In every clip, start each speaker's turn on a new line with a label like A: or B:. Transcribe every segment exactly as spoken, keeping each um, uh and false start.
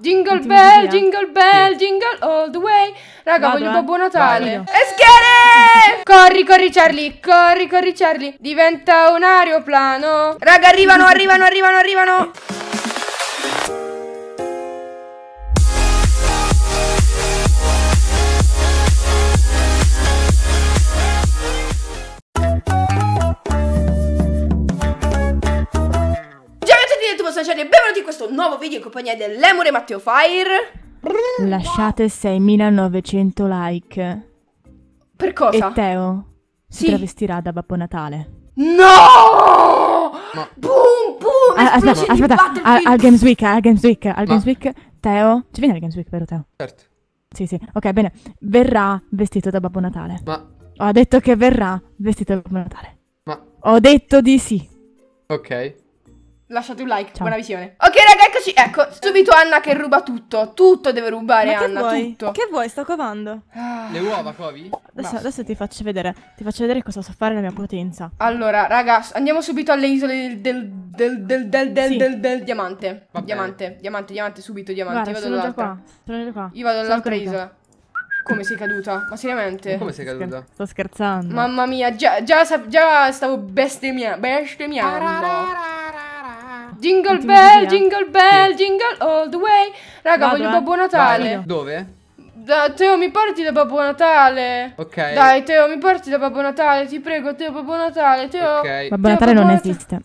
A: Jingle bell, jingle bell, jingle all the way. Raga,
B: Vado,
A: voglio
B: eh.
A: Babbo Natale.
B: Vado.
A: E schiere! Corri, corri Charlie, corri, corri Charlie. Diventa un aeroplano. Raga, arrivano, arrivano, arrivano, arrivano. Benvenuti in questo nuovo video in compagnia del Lemur e Matteo Fire.
B: Lasciate seimilanovecento like.
A: Per cosa?
B: E Teo si
A: Sì.
B: travestirà da Babbo Natale.
A: No!
C: Ma-
A: Boom, boom,
B: Ah, aspetta,
A: esplosion di
B: aspetta, al,
A: Battlefield.
B: al Games Week, al Games Week, al
C: Ma-
B: Games Week, Teo, ci vieni al Games Week, vero Teo?
C: Certo.
B: Sì, sì, ok, bene, verrà vestito da Babbo Natale.
C: Ma,
B: Ho detto che verrà vestito da Babbo Natale.
C: ma,
B: Ho detto di sì.
C: ok.
A: Lasciate un like,
B: Ciao.
A: buona visione. Ok raga, eccoci, ecco, subito Anna che ruba tutto. Tutto deve rubare Anna, tutto.
B: Che vuoi? Sto covando.
A: Ah.
C: Le uova, Covi?
B: Adesso, adesso ti faccio vedere, ti faccio vedere cosa so fare la mia potenza.
A: Allora, raga, andiamo subito alle isole del del del del del
B: Sì.
A: del, del diamante.
C: Va
A: Diamante, diamante, diamante, subito diamante.
B: Guarda,
A: Io vado
B: sono già
A: dall'altra.
B: qua, sono già qua.
A: Io vado
B: Sono
A: dall'altra
B: caduta.
A: isola. Come sei caduta? Ma seriamente?
C: Come sei caduta?
B: Sto scherzando.
A: Mamma mia, già, già, sa- già stavo bestemmia- bestemmiando. Jingle
B: Ultimi
A: bell,
B: due, eh.
A: jingle bell, jingle all the way. Raga,
B: Vado,
A: voglio
B: eh.
A: Babbo Natale.
B: Vai.
C: Dove?
A: Da, Teo, mi porti da Babbo Natale.
C: Ok.
A: Dai, Teo, mi porti da Babbo Natale. Ti prego, Teo, Babbo Natale. Teo.
C: Ok.
B: Babbo
A: Teo,
B: Natale
A: Babbo
B: non
A: Natale.
B: esiste.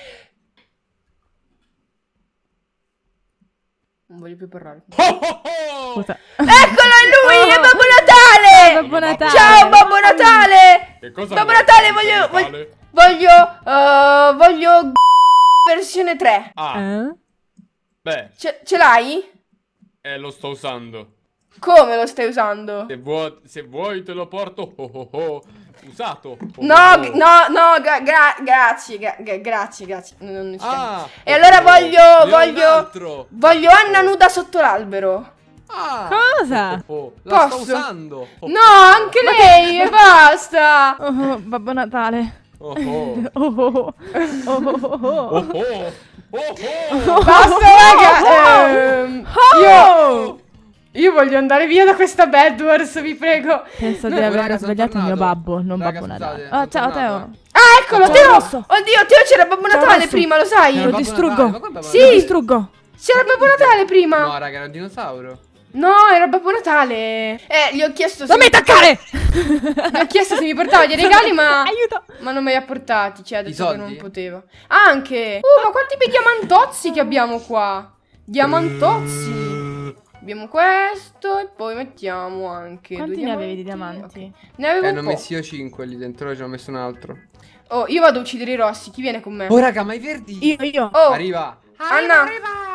A: Non voglio più parlare.
C: Oh, oh, oh!
B: Scusa.
A: Eccolo, è lui, è
B: Oh.
A: Babbo Natale.
B: Babbo Natale.
A: Ciao, Babbo Natale.
D: Che cosa
A: Babbo
D: vuoi,
A: Natale,
D: Babbo
A: voglio,
D: Natale?
A: voglio, voglio, uh, voglio versione tre.
D: Ah,
B: Eh?
D: beh,
A: Ce, ce l'hai?
D: eh, lo sto usando.
A: Come lo stai usando?
D: Se vuoi, se vuoi te lo porto. Oh, oh, oh. Usato. Oh,
A: No,
D: oh.
A: g- no, no, gra- gra- grazie, gra- gra- grazie, grazie. Non, non ci
D: Ah,
A: E allora
D: oh,
A: voglio,
D: ne ho un
A: voglio,
D: altro.
A: voglio Anna nuda sotto l'albero.
D: Ah,
B: Cosa?
D: oh, oh, la sto
A: Posso?
D: usando. Oh,
A: No, anche lei, e basta.
B: Oh, oh, Babbo Natale.
D: oh, oh.
B: Oh, oh, oh. Oh, oh, oh,
D: Oh,
B: oh.
D: oh. Oh, oh.
A: Basta, raga. ehm, io, io voglio andare via da questa Bedwars, vi prego.
B: Penso di
C: No,
B: aver
C: raga, sono
B: sbagliato il mio
C: tornato.
B: babbo, non
C: Raga,
B: Babbo
C: scusate,
B: Natale.
C: sono
B: Oh, ciao
C: tornato,
B: Teo.
A: Ah, eccolo,
B: Ciao,
A: Teo.
B: Rosso.
A: Oddio, Teo, c'era Babbo
B: Ciao,
A: Natale
B: Rosso.
A: prima, lo sai?
C: Era
B: Lo
C: Babbo
B: distruggo.
C: Natale, ma qua è Babbo
A: Sì.
B: Lo
C: Natale?
B: distruggo.
A: C'era Babbo Natale prima.
C: No, raga, era un dinosauro.
A: No, era Babbo Natale. Eh, gli ho chiesto se
B: Non mi toccare!
A: Gli ho chiesto se mi portava dei regali, ma
B: Aiuto!
A: ma non me li ha portati, cioè ha detto
C: I
A: che
C: soldi?
A: non poteva. Anche. Uh, ma quanti bei diamantozzi che abbiamo qua. Diamantozzi. Abbiamo questo e poi mettiamo anche
B: Quanti
A: due
B: ne avevi di
A: diamanti.
B: diamanti?
A: Ok. Ne avevo
C: Eh,
A: un
C: ne ho
A: po'.
C: messi io cinque lì dentro, ora ci ho messo un altro.
A: Oh, io vado a uccidere i rossi. Chi viene con me?
C: Oh, raga, ma i verdi?
B: Io, io.
A: Oh,
C: Arriva.
A: Anna.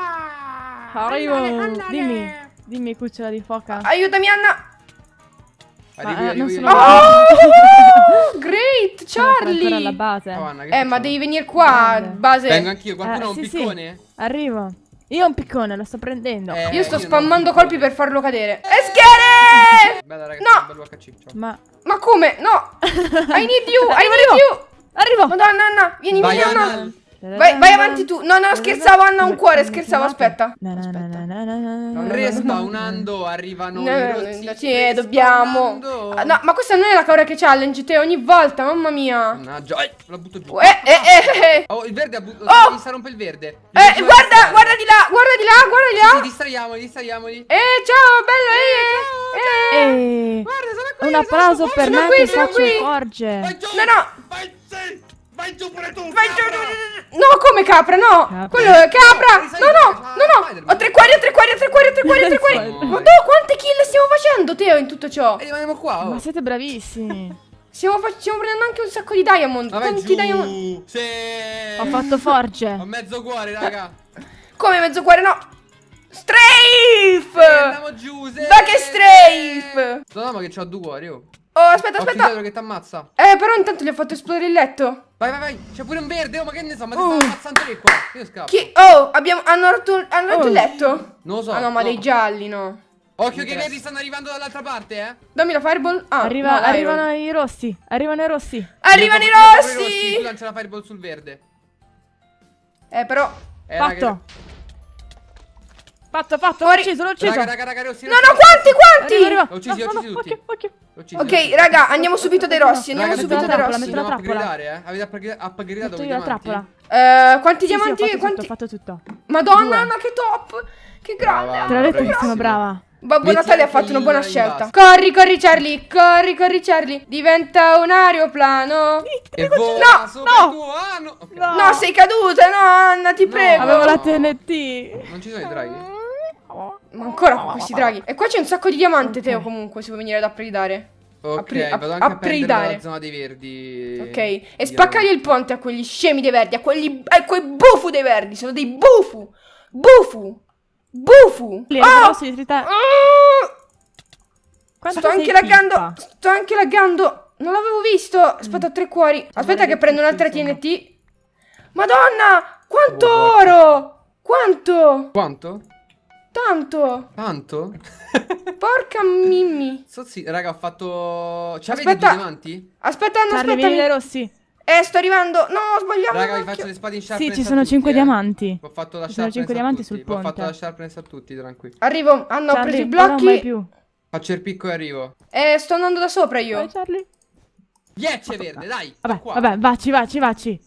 B: Arrivo. Dimmi. Dimmi, cucciola di foca.
A: Aiutami, Anna.
C: Arrivo
B: eh,
C: io, arrivo
B: non
C: io.
B: sono-
A: Oh, great,
B: Sono ancora alla
A: Charlie.
B: base.
C: Oh, Anna, che
A: Eh, ma
C: facciamo?
A: devi venire qua,
B: Grande.
A: base.
C: Vengo anch'io, qualcuno
B: Eh,
C: ha un
B: sì, sì.
C: piccone?
B: Arrivo. Io ho un piccone, lo sto prendendo.
C: Eh,
A: Io sto
C: non ho
A: spammando
C: un
A: colpi
C: piccone.
A: per farlo cadere. E schiere!
C: Bella, raga,
A: No.
C: un bello H C, ciao.
B: Ma...
A: Ma come? No! I need you! I
B: Arrivo,
A: need you!
B: Arrivo!
A: Madonna, Anna! Vieni,
C: Vai,
A: vieni, Anna!
C: Anna.
A: Vai, vai avanti tu! No, no, scherzavo, Anna, un cuore, scherzavo, aspetta!
B: Na, na, na, na, na, na, na, na,
C: Respawnando, arrivano
A: No,
C: i
A: no,
C: rossi.
A: no, sì, dobbiamo.
C: Respawnando.
A: Ah, no, ma questa non è la Karaoke Challenge, te, ogni volta, mamma mia!
C: Mannaggia, eh, la butto giù.
A: Eh, eh, eh, eh!
C: Oh, il verde ha buttato.
A: Oh!
C: Mi sta rompe il verde.
A: Eh, guarda, guarda di là, guarda di là, guarda di
C: Sì,
A: là!
C: distraiamoli, distraiamoli.
A: Eh, ciao, bello, eh! eh.
B: Eh,
C: Guarda, sono qui.
B: un applauso per
A: sono
B: me
A: qui,
B: che
A: sono
B: faccio
A: qui.
B: forge.
D: Vai giù.
A: No, no!
D: Vai, sì. Vai giù pure tu.
A: Vai giù!
D: capra.
A: No, come capra, no!
B: Capra.
A: Quello è capra!
C: Risali,
A: No, no,
C: risali,
A: no, no!
C: Spider-Man.
A: Ho tre cuori, ho tre cuori, ho tre cuori, ho tre cuori, ho tre cuori!
B: Spider-Man.
A: Ma no, quante kill stiamo facendo, Teo, in tutto ciò?
C: E rimaniamo qua, oh.
B: Ma siete bravissimi.
A: Stiamo, fac- stiamo prendendo anche un sacco di diamond.
C: Ma vai
A: Quanti
C: giù.
A: diamond?
D: Sì.
B: Ho fatto forge.
C: Ho mezzo cuore, raga.
A: Come mezzo cuore, no! Strafe!
C: Eh, andiamo giù, sì.
A: Ma che strafe!
C: No, ma che c'ho due cuori, oh.
A: Oh, aspetta,
C: Occhio
A: aspetta!
C: dietro che ti ammazza.
A: Eh, però intanto gli ho fatto esplodere il letto.
C: Vai, vai, vai. C'è pure un verde, oh, ma che ne so, ma ti
A: Oh.
C: stanno ammazzando tre qua. Io scappo.
A: Chi? Oh, abbiamo... hanno rotto, hanno rotto
B: Oh.
A: il letto?
C: Non lo so.
A: Ah no, ma dei gialli, no.
C: Occhio che i verdi stanno arrivando dall'altra parte, eh.
A: Dammi la fireball. Ah,
B: Arriva-
A: no, l'Iron.
B: arrivano i rossi. Arrivano i rossi.
A: Arrivano i
C: Io proprio- io proprio
A: rossi!
C: Tu lancia la fireball sul verde.
A: Eh, però...
C: Eh,
B: Fatto.
C: raga,
B: Fatto, fatto, l'ho
A: Fuori.
B: ucciso, l'ho ucciso.
C: Raga, raga, raga, rossi.
A: No, no, quanti, quanti?
B: Arriva, arriva.
C: L'ho uccisi,
B: No,
C: ho
B: no,
C: uccisi
B: no,
C: tutti.
B: occhio, occhio.
C: L'ho uccisi.
A: Ok, raga, andiamo subito dai rossi. Andiamo
C: Raga,
A: subito
B: metto
A: dai
B: la
A: rossi.
B: trappola,
C: Dobbiamo
B: trappola.
C: upgradare, eh? Avete upgrade- upgradato
B: Metto
C: i
B: io la
C: diamanti?
B: trappola.
A: Eh, quanti
B: Sì, sì, ho
A: diamanti?
B: fatto tutto,
A: Quanti?
B: ho fatto tutto.
A: Madonna,
B: Due.
A: che top. Che grande.
C: Brava.
B: Te l'ho detto che
C: bravissimo.
B: sono brava.
A: Babbo
C: Metti
A: Natale ha
C: anche
A: fatto una
C: il-
A: buona
C: il
A: scelta.
C: bus.
A: Corri, corri Charlie, corri, corri Charlie. Diventa un aeroplano.
C: E vola
A: No,
C: sopra
B: no.
C: il tuo anno. Ok.
B: No.
A: No, sei caduta, no, Anna, ti
C: No.
A: prego.
B: Avevo la T N T.
C: Non ci sono i draghi?
A: Ma ancora con questi draghi. E qua c'è un sacco di diamante, Teo, comunque, se vuoi venire ad upgradare.
C: Ok,
A: Appri-
C: vado
A: app-
C: anche a prendere
A: upgradare.
C: la zona dei verdi.
A: Ok, e spaccagli il ponte a quegli scemi dei verdi, a quelli, a quei bufu dei verdi, sono dei bufu. Bufu. Bufu.
B: Lì,
A: Oh!
B: posso di te.
A: Ah!
B: Quanto
A: Sto
B: sei
A: anche laggando.
B: pippa?
A: Sto anche laggando. Non l'avevo visto. Aspetta, ho tre cuori. Aspetta che prendo un'altra T N T. Madonna! Quanto
C: Oh,
A: oro! Quanto?
C: Quanto?
A: Tanto.
C: Tanto?
A: Porca Mimmi.
C: So, sì, raga, ho fatto... Ci avete
A: Aspetta.
C: due diamanti?
A: Aspetta, Anna,
B: Charlie, vieni dai
A: aspettami.
B: rossi.
A: Eh, sto arrivando. No, ho sbagliato.
C: Raga, vi
A: occhio.
C: faccio le spade in
B: Sì,
C: sharpness
B: ci
C: a
B: sono
C: tutti,
B: cinque
C: eh.
B: diamanti.
C: Ho fatto la
B: Ci sono
C: sharpness
B: cinque
C: a
B: diamanti
C: tutti.
B: sul
C: Ho fatto
B: ponte.
C: la sharpness a tutti, tranquilli.
A: Arrivo. Anna, ho
B: Charlie,
A: preso i
B: ora non vai
A: blocchi.
B: più.
C: Faccio il picco e arrivo.
A: Eh, sto andando da sopra io.
B: Vai, Charlie.
C: Ghiaccio verde, dai.
B: Vabbè,
C: qua.
B: vabbè, vacci, vacci, vacci.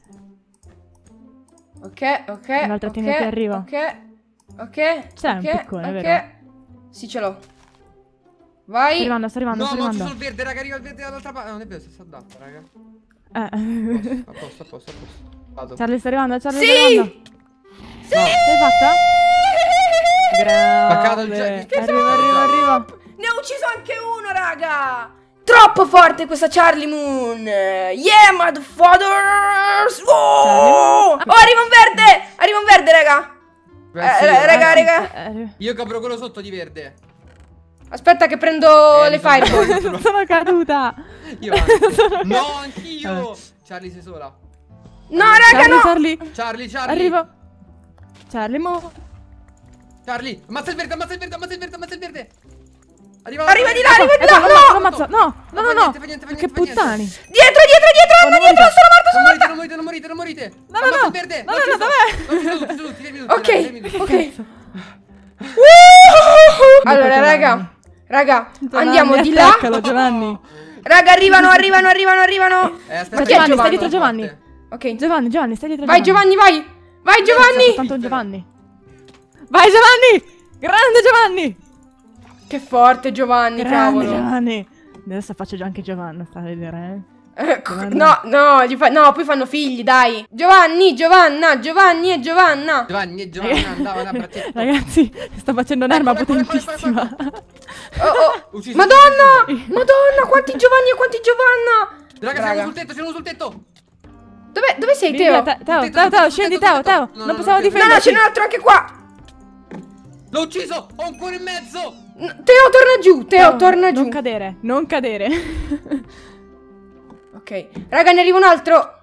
A: Ok, ok.
B: Un'altra
A: ok,
B: T N T arriva.
A: Ok. Ok.
B: C'è un
A: ok,
B: piccone,
A: ok.
B: vero?
A: Sì, ce l'ho.
B: Sto
A: Vai.
B: arrivando, sto arrivando,
C: No,
B: sto
C: ma ho ucciso
B: arrivando.
C: il verde, raga, arriva il verde dall'altra parte. No, non è vero, si è adatta, raga.
B: Eh.
C: A posto, a posto, a posto. Vado.
B: Charlie, sta arrivando, Charlie,
A: Sì!
B: sta arrivando.
A: Sì!
B: L'hai fatta?
C: Spaccato il
B: Grave.
C: gioco.
B: Arriva, arriva, arriva.
A: Ne ho ucciso anche uno, raga! Troppo forte questa Charlie Moon! Yeah, motherfuckers! Oh! Oh, arriva un verde! Arriva un verde, raga!
C: Beh, sì,
A: Eh, raga, raga.
B: Eh,
C: Io copro quello sotto di verde.
A: Aspetta che prendo
C: Eh,
A: le
C: mi sono
A: fireball.
C: sbagliato.
B: sono caduta.
C: Io anche. No, anch'io. Charlie, sei sola.
A: No, raga,
B: Charlie,
A: no!
B: Charlie.
C: Charlie, Charlie.
B: Arrivo. Charlie, mo.
C: Charlie, ammazza il verde, ammazza il verde, ammazza il verde, ammazza il verde. Arriva,
A: Arriva di là, arriva di
B: Eh,
A: là!
B: no,
A: No!
B: lo ammazzo, no, no,
C: Non
B: no,
C: fa
B: no.
C: niente, fa niente, fa
B: Che
C: niente, fa niente.
B: puttani.
A: Dietro, dietro, dietro!
B: Oh,
A: Anna,
B: non
A: dietro!
B: morite.
A: Sono morta, sono
C: Non
A: morta!
C: morite, non morite, non morite, non morite.
B: No, no,
C: Ammazza
B: no.
C: il verde.
B: No,
C: l'ho
B: no, no,
C: ucciso.
B: dov'è?
C: L'ho ucciso tutti, tutti, fermi tutti,
A: Ok,
C: fermi tutti.
A: ok. Allora, raga, raga, andiamo di là.
B: Attaccalo, Giovanni.
A: Raga, arrivano, arrivano, arrivano, arrivano.
C: Eh, aspetta,
A: Ma
C: che
A: chi è
B: Giovanni, stai
A: Giovanni?
B: dietro Giovanni.
A: Ok,
B: Giovanni, Giovanni, stai dietro
A: vai Giovanni, vai. Vai Giovanni.
B: Soltanto un Giovanni. Vai Giovanni! Grande Giovanni!
A: Che forte Giovanni,
B: Grande
A: cavolo.
B: Giovanni! Adesso faccio già anche Giovanna, sta a vedere, eh.
A: Eh, c- No, no, gli fa- no, poi fanno figli, dai. Giovanni, Giovanna, Giovanni e Giovanna.
C: Giovanni e Giovanna andavano a braccetto.
B: Ragazzi, sto facendo un'arma
C: Eccolo, eccolo, eccolo,
B: potentissima.
A: Oh, oh.
C: Ucciso,
A: Madonna, Madonna, quanti Giovanni e quanti Giovanna.
C: Raga, c'è
A: Raga.
C: uno sul tetto, c'è uno sul tetto.
A: Dove, dove sei,
B: Vieni,
A: Teo?
B: Teo, Teo,
C: Tutto,
B: Teo,
C: tutto,
B: Teo,
C: tutto,
B: scendi
C: tutto,
B: Teo,
C: tutto.
B: Teo.
C: No,
B: Non
C: no,
B: possiamo
C: no,
A: No, no,
B: difenderci.
A: ce n'è un altro anche qua.
C: L'ho ucciso, ho un cuore e mezzo.
A: N- Teo, torna giù, Teo,
B: Teo,
A: torna giù.
B: Non cadere, non cadere.
A: Ok, raga, ne arriva un altro.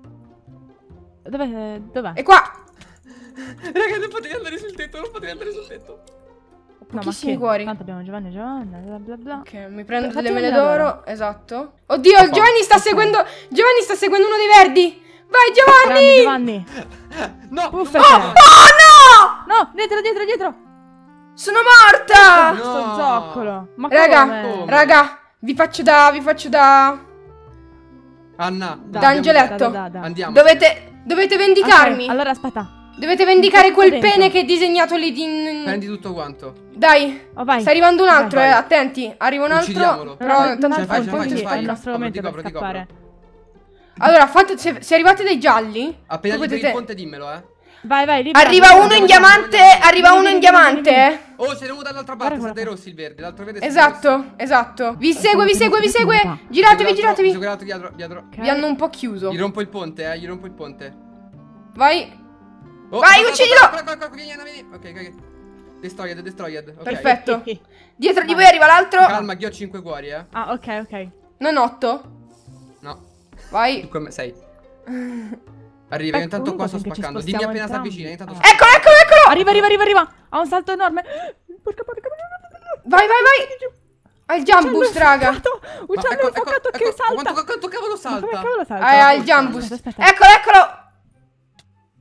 B: Dov'è? Dov'è?
A: E qua.
C: Raga, non potevi andare sul tetto, non potevi andare sul tetto.
B: No, ma
A: pochissimi
B: che?
A: cuori.
B: Tanto abbiamo Giovanni e Giovanna, bla bla bla.
A: Ok, mi prendo
B: Fatti
A: delle mele
B: vedere.
A: d'oro. Esatto. Oddio, il
C: Fa-
A: Giovanni sta
C: fa-
A: seguendo. Giovanni sta seguendo uno dei verdi. Vai,
B: Grande
A: Giovanni.
B: Giovanni.
C: No,
B: Puffa
C: non
B: te.
C: posso.
A: Oh no!
B: No, dietro, dietro, dietro.
A: Sono morta.
C: No.
B: Sto zoccolo. Ma
A: Raga,
B: come?
A: raga, vi faccio da. Vi faccio da.
C: Anna,
B: Da-
A: Da Angeletto.
B: da- da- da.
C: Andiamo.
A: Dovete. Dovete vendicarmi.
B: Ok, allora aspetta.
A: Dovete vendicare quel
B: Dentro.
A: pene che è disegnato lì di.
C: Prendi tutto quanto.
A: Dai.
B: Oh, vai.
A: Sta arrivando un altro,
C: Vai.
A: eh. Attenti. Arriva un altro.
C: Uccidiamolo.
A: Però
B: No, no,
A: intanto
B: no,
C: Ce la fai,
B: no,
C: ce la fai, ce la
B: è
C: fai.
B: il nostro
C: Copro,
B: momento
C: ti
B: per
C: copro, ti
B: scappare.
A: Allora, fate, se, se arrivate dei gialli.
C: Appena gli
A: potete-
C: per il ponte dimmelo, eh.
B: Vai, vai, libera.
A: Arriva
B: libera.
A: uno in diamante. Arriva uno in diamante. eh.
C: Oh, ce n'è uno dall'altra parte,
B: Guarda,
C: sono dei
B: guarda.
C: rossi il verde, l'altro verde è
A: Esatto, esatto. Vi segue, vi segue, vi segue.
B: Guarda.
A: Giratevi, giratevi.
C: Giratevi dietro, dietro.
B: Ok.
A: Vi hanno un po' chiuso.
C: Gli rompo il ponte, eh, gli rompo il ponte.
A: Vai.
C: Oh,
A: Vai,
C: guarda,
A: uccidilo!
C: guarda, guarda, guarda, vieni, vieni. Ok, ok. Destroyed, destroyed. Ok.
A: Perfetto. Dietro di voi arriva l'altro.
C: Calma, che io ho cinque cuori, eh.
B: Ah, ok, ok.
A: Non otto.
C: No.
A: Vai.
C: cinque me- sei. Arriva, io
B: Ecco,
C: intanto qua sto
B: l'unico che ci
C: spaccando. Dimmi
B: spostiamo
C: appena sta
B: entrambi.
C: vicina, intanto
B: Ah.
C: sto-
A: Eccolo, eccolo, eccolo.
B: Arriva, arriva, arriva, arriva. Ha un salto enorme. Porca, porca, porca.
A: Vai, vai, vai. Ha il jambus, raga.
B: Uccello
C: Ma ecco,
B: infuocato
C: ecco,
B: che
C: ecco,
B: salta.
C: Quanto, quanto cavolo
B: Come
C: salta?
B: cavolo salta?
A: Ah, ha il
B: Aspetta,
A: jambus.
B: aspetta.
A: Eccolo, eccolo.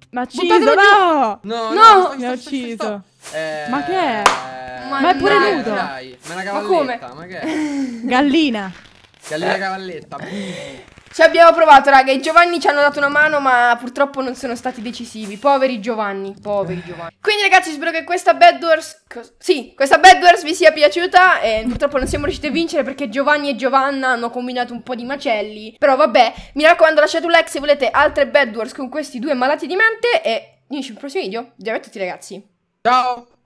B: Ma Ciso,
C: Buttatelo giù.
B: no!
C: No,
A: No!
C: no, sto-
B: Mi ha
C: sto- sto-
B: ucciso.
C: sto- Eh,
B: Ma che è?
A: Ma
B: Ma è pure
A: no.
B: nudo.
C: Dai, ma è una
A: Ma come?
C: cavalletta, ma che è?
B: Gallina.
C: Gallina cavalletta.
A: Ci abbiamo provato, raga. I Giovanni ci hanno dato una mano, ma purtroppo non sono stati decisivi. Poveri Giovanni, poveri Giovanni. Quindi, ragazzi, spero che questa Bed Wars. cos- Sì, questa Bed Wars vi sia piaciuta. E purtroppo non siamo riusciti a vincere perché Giovanni e Giovanna hanno combinato un po' di macelli. Però, vabbè, mi raccomando, lasciate un like se volete altre Bed Wars con questi due malati di mente. E io ci vediamo al prossimo video. Ciao a tutti, ragazzi.
C: Ciao.